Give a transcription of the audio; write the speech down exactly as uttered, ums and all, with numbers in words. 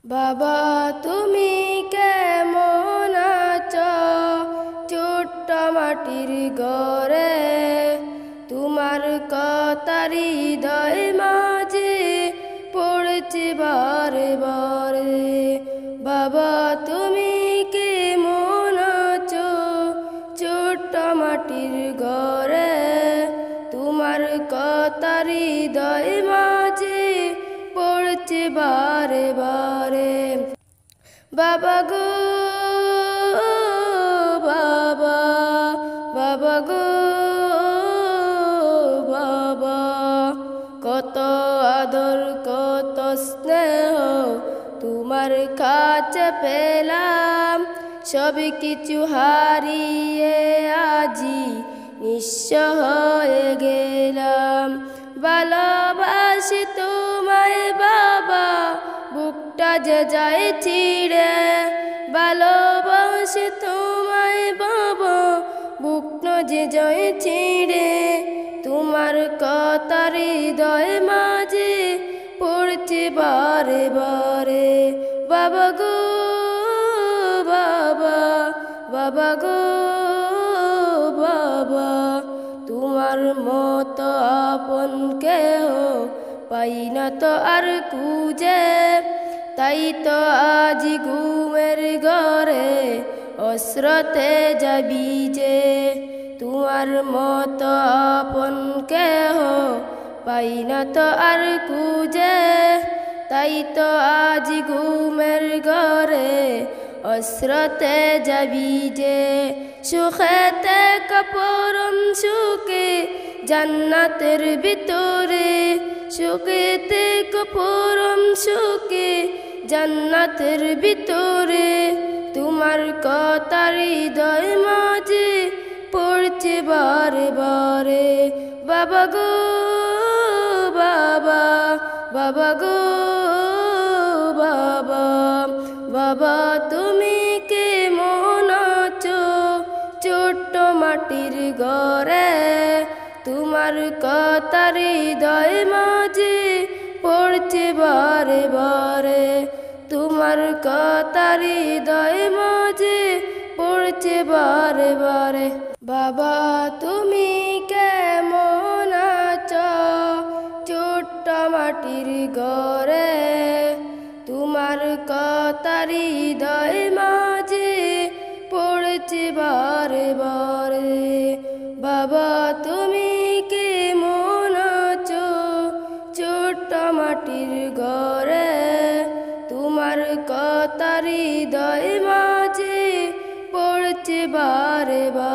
বাবা তুমি কেমন আছো ছোট্ট মাটির ঘরে তোমার কথারি হৃদয় মাঝে পড়ছে বারে বারে বাবা তুমি কেমন আছো ছোট্ট মাটির ঘরে তোমার কথারি হৃদয় মাঝে পড়ছে বারে বারে বাবা গো বাবা বাবা গো বাবা কত আদর কত স্নেহ তোমার কাছে পেলাম সব কিছু হারিয়ে আজি নিঃস্ব হয়ে গেলাম ভালোবাসি তোমায় বাবা বুকটা যে যায় ছিড়ে ভালোবাসি তোমায় বাবা বুকটা যে যায় ছিড়ে তোমার কথার হৃদয় মাঝে পড়ছে বারে বারে বাবা গো বাবা বাবা গো বাবা তোমার মতো আপন কেহ পাই না তো আর খুঁজে তাই তো আজ ঘুমের ঘরে অস্রতে যাবি যে তোমার মতো আপন কেহ পাই না তো আর খুঁজে তাই তো আজ ঘুমের ঘরে অস্রতে যাবি যে সুখেতে কাপড়ম সুখে জান্নাতের ভিতরে সুখেতে কাপড়ম সুখে জান্নাতের ভিতরে তোমার কথার হৃদয় মাঝে পড়ছে বারে বারে বাবা গো বাবা বাবা গো বাবা বাবা তুমি কেমন আছো ছোট্ট মাটির ঘরে তোমার কথার হৃদয় মাঝে পড়ছে বারে বারে তোমার কথার হৃদয় মাঝে পড়ছে বারে বারে বাবা তুমি কেমন আছো ছোট্ট মাটির ঘরে তোমার কথার হৃদয় মাঝে পড়ছে বারে বারে বাবা তুমি কেমন আছো ছোট্ট মাটির ঘরে তোমার কথার হৃদয় মাঝে পড়ছে বারে বারে।